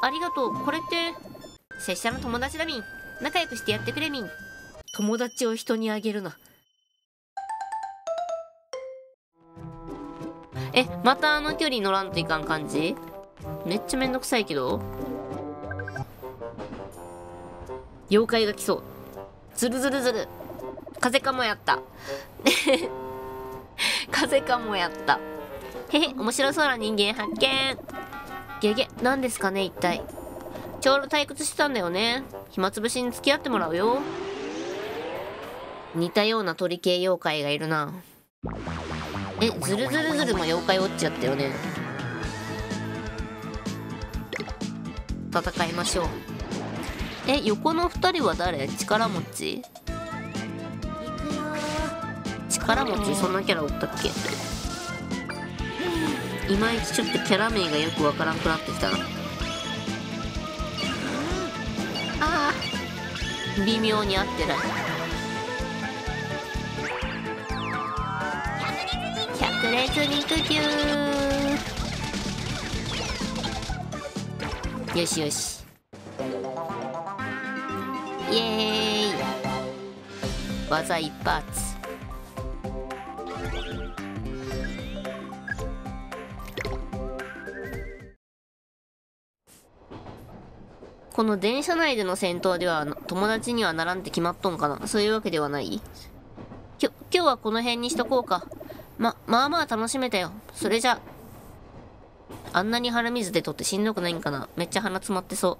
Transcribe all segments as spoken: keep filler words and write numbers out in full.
ありがとう。これって、拙者の友達だみん。仲良くしてやってくれみん。友達を人にあげるな。え、またあの距離乗らんといかん感じ？めっちゃめんどくさいけど。妖怪が来そう。ズルズルズル。風かもやった。風かもやった。へへ、面白そうな人間発見。ゲゲ、何ですかね一体。ちょうど退屈してたんだよね。暇つぶしに付き合ってもらうよ。似たような鳥系妖怪がいるな。え、ズルズルズルも妖怪ウォッチやったよね。戦いましょう。え、横の二人は誰？力持ち？力持ちそんなキャラおったっけ？いまいちちょっとキャラ名がよくわからんくなってきたな。あー、微妙に合ってない。百列肉球。よしよし。イエーイ。技一発。この電車内での戦闘では友達にはならんって決まっとんかな？そういうわけではない？きょ、今日はこの辺にしとこうか。ま、まあまあ楽しめたよ。それじゃ。あんなに鼻水でとってしんどくないんかな？めっちゃ鼻詰まってそう。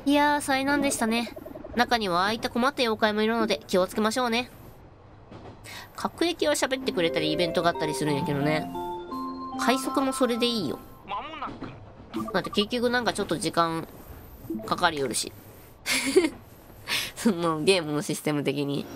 いやー、災難でしたね。中にはああいった困った妖怪もいるので気をつけましょうね。各駅は喋ってくれたりイベントがあったりするんやけどね。快速もそれでいいよ。だって結局なんかちょっと時間かかりよるし。そのゲームのシステム的に。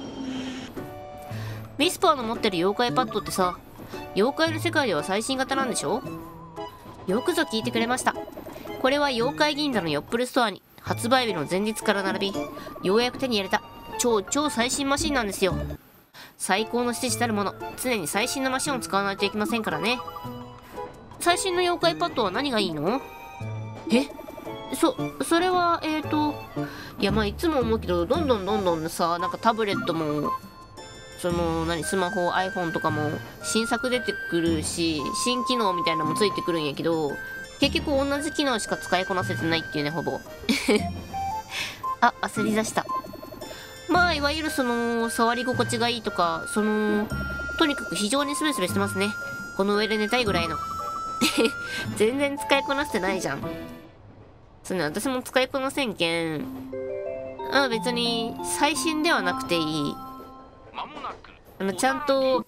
ミスパーの持ってる妖怪パッドってさ、妖怪の世界では最新型なんでしょ？よくぞ聞いてくれました。これは妖怪銀座のヨップルストアに発売日の前日から並び、ようやく手に入れた超超最新マシンなんですよ。最高の施設たるもの、常に最新のマシンを使わないといけませんからね。最新の妖怪パッドは何がいいの？え？そ、それは、えーと、いや、まあ、いつも思うけど、どんどんどんどんさ、なんかタブレットも、その、何、スマホ、iPhone とかも、新作出てくるし、新機能みたいなのもついてくるんやけど、結局同じ機能しか使いこなせてないっていうね、ほぼ。あ、焦り出した。まあ、いわゆるその、触り心地がいいとか、その、とにかく非常にスベスベしてますね。この上で寝たいぐらいの。全然使いこなせてないじゃん。そうね、私も使いこなせんけん。あ、別に、最新ではなくていい。あの、ちゃんと、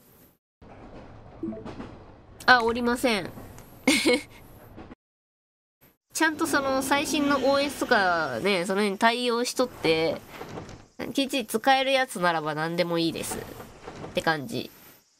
あ、おりません。ちゃんとその、最新の オーエス とかね、その辺に対応しとって、きっちり使えるやつならば何でもいいです。って感じ。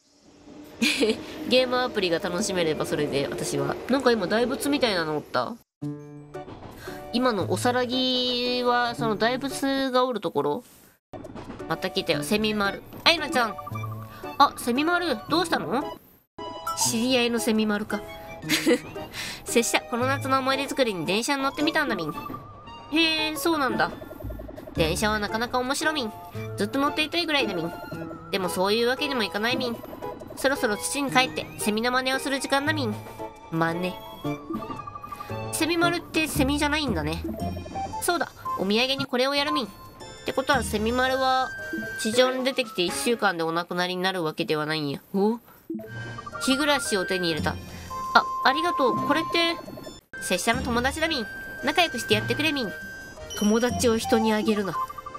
ゲームアプリが楽しめればそれで、私は。なんか今、大仏みたいなのおった？今のおさらぎは、その大仏がおるところ？また来たよ、セミマル。あいなちゃん。あ、セミマル、どうしたの？知り合いのセミマルか。拙者、この夏の思い出作りに電車に乗ってみたんだみん。へえ、そうなんだ。電車はなかなか面白みん。ずっと乗っていたいぐらいだみん。でもそういうわけにもいかないみん。そろそろ土に帰ってセミの真似をする時間だみん。真似。セミ丸ってセミじゃないんだね。そうだ、お土産にこれをやるみん。ってことはセミ丸は地上に出てきていっしゅうかんでお亡くなりになるわけではないんや。お？日暮らしを手に入れた。あ、ありがとう。これって拙者の友達だみん。仲良くしてやってくれみん。友達を人にあげるな。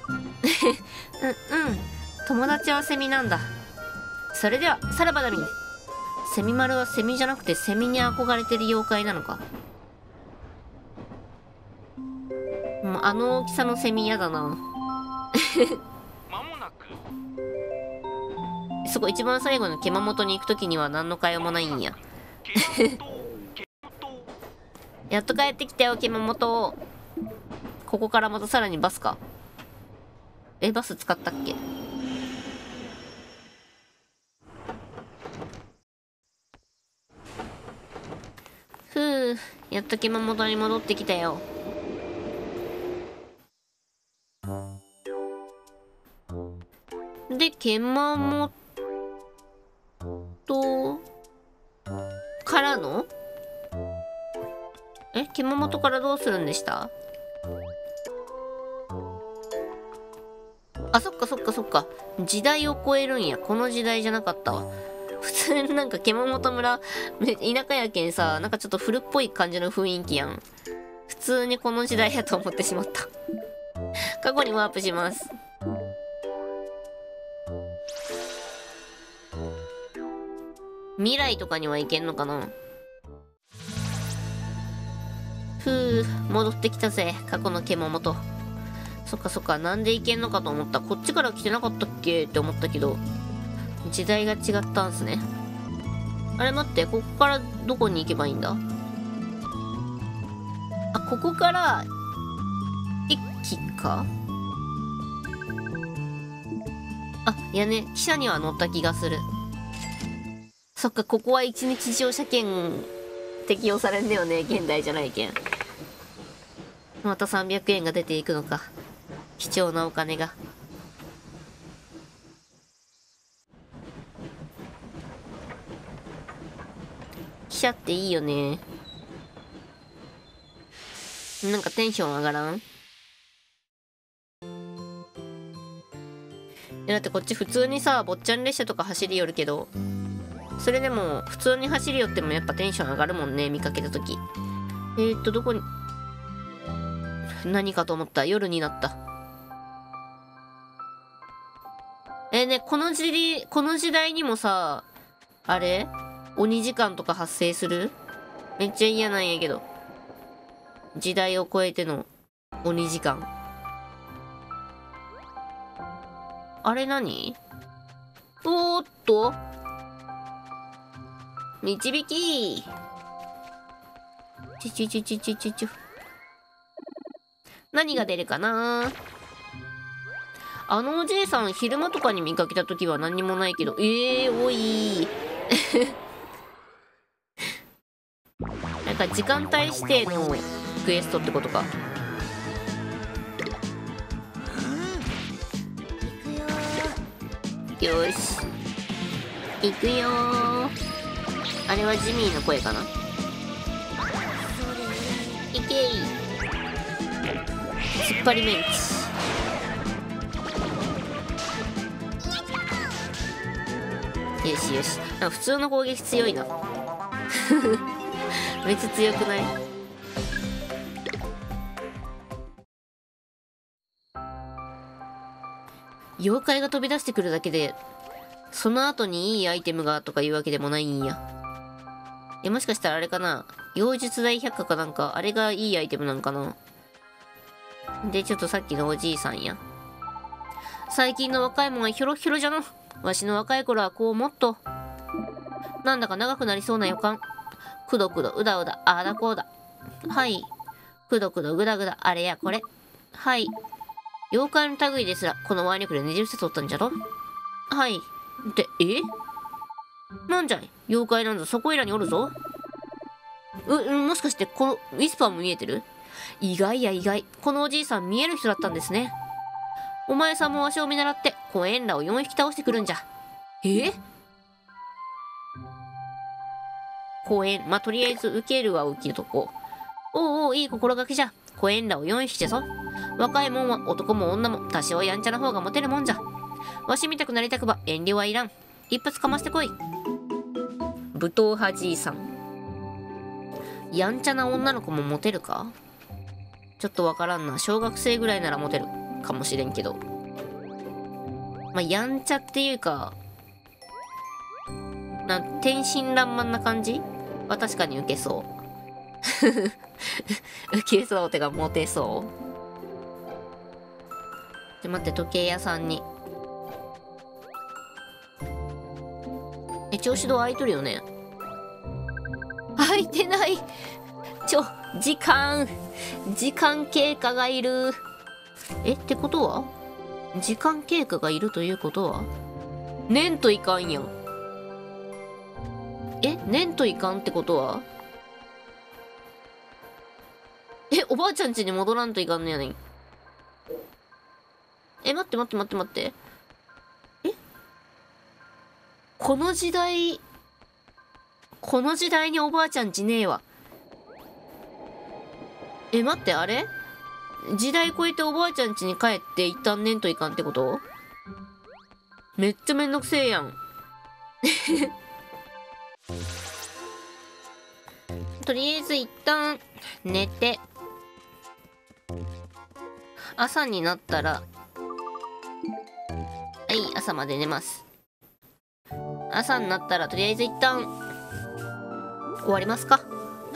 うんうん、友達はセミなんだ。それではさらばだみん。セミ丸はセミじゃなくてセミに憧れてる妖怪なのか。もうあの大きさのセミ嫌だな。そこ一番最後の毛本に行くときには何の会話もないんや。やっと帰ってきたよ、毛本。ここからまたさらにバスか。え、バス使ったっけ？ふう、 やっと獣元に戻ってきたよ。で、獣元からのえ獣元からどうするんでした？あ、そっかそっかそっか。時代を超えるんや。この時代じゃなかったわ。普通になんか獣本村、田舎やけんさ、なんかちょっと古っぽい感じの雰囲気やん。普通にこの時代やと思ってしまった。過去にワープします。未来とかには行けんのかな？ふう、戻ってきたぜ、過去の獣元。そっかそっか、なんで行けんのかと思った。こっちから来てなかったっけって思ったけど、時代が違ったんすね。あれ待って、ここからどこに行けばいいんだ？あ、ここから駅か？あ、いやね、汽車には乗った気がする。そっか、ここは一日乗車券適用されんだよね。現代じゃないけん。またさんびゃくえんが出ていくのか。貴重なお金が。汽車っていいよね。なんかテンション上がらん？だってこっち普通にさ、坊ちゃん列車とか走り寄るけど、それでも普通に走り寄ってもやっぱテンション上がるもんね、見かけた時。えーっとどこに、何かと思った。夜になった。えー、ね、この時代、この時代にもさ、あれ鬼時間とか発生する？めっちゃ嫌なんやけど。時代を超えての鬼時間。あれ何？おーっと導きちちちちちちち何が出るかな？あのおじいさん昼間とかに見かけた時は何にもないけど、ええー、おいなんか時間帯指定のクエストってことか。よーし行くよー。あれはジミーの声かな。いけい突っ張りメンチ。よしよし。あ、普通の攻撃強いなめっちゃ強くない？妖怪が飛び出してくるだけでその後にいいアイテムがとかいうわけでもないんや。え、もしかしたらあれかな、妖術大百科かなんか、あれがいいアイテムなんかな。で、ちょっとさっきのおじいさんや。最近の若いもんはヒョロヒョロじゃの。わしの若い頃はこうもっと。なんだか長くなりそうな予感。くどくどうだうだ、ああだこうだ。はい。くどくどぐだぐだ、あれやこれ。はい。妖怪の類ですら、この腕力でねじ伏せとったんじゃろ。はい。って、えなんじゃい妖怪なんぞそこいらにおるぞ。う、もしかしてこのウィスパーも見えてる？意外や意外。このおじいさん見える人だったんですね。お前さんもわしを見習ってコエンラをよんひき倒してくるんじゃ。えコエン、まあ、とりあえず受けるは受けとこう。おうおう、いい心がけじゃ。コエンラをよんひきじゃぞ。若いもんは男も女も多少やんちゃな方がモテるもんじゃ。わしみたくなりたくば遠慮はいらん。一発かましてこい。武闘派じいさん。やんちゃな女の子もモテるか？ちょっとわからんな。小学生ぐらいならモテるかもしれんけど。まあ、やんちゃっていうか、な、天真爛漫な感じは確かに受けそう。受けそうってか、モテそう。で、待って、時計屋さんに。え、調子堂空いとるよね。空いてない。ちょ、時間。時間経過がいる。え、ってことは時間経過がいるということはねんといかんやん。え、ねんといかんってことはえ、おばあちゃん家に戻らんといかんのやねん。え、待って待って待って待って。えこの時代、この時代におばあちゃん家ねえわ。え、待って、あれ時代超えておばあちゃん家に帰って一旦ねんといかんってこと？めっちゃめんどくせえやん。とりあえず一旦寝て、朝になったら、はい、朝まで寝ます。朝になったらとりあえず一旦終わりますか。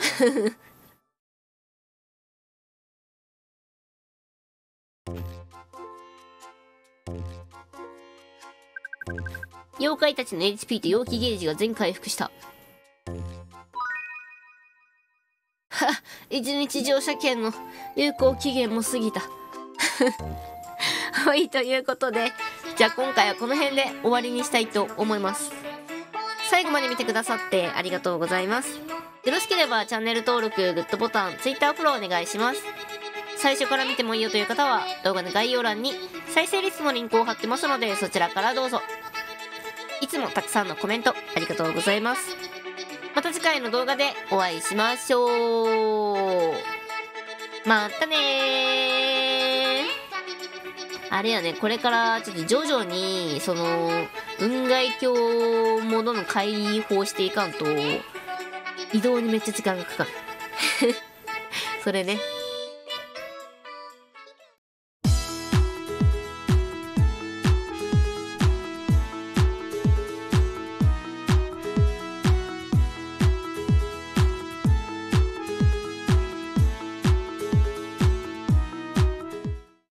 妖怪たちの エイチピー と陽気ゲージが全回復した。はっ、一日乗車券の有効期限も過ぎた。はい、ということで、じゃあ今回はこの辺で終わりにしたいと思います。最後まで見てくださってありがとうございます。よろしければチャンネル登録、グッドボタン、Twitter フォローお願いします。最初から見てもいいよという方は動画の概要欄に再生リストのリンクを貼ってますので、そちらからどうぞ。いつもたくさんのコメントありがとうございます。また次回の動画でお会いしましょう。またねー。あれやね、これからちょっと徐々にその雲外鏡ものの解放していかんと移動にめっちゃ時間がかかる。それね。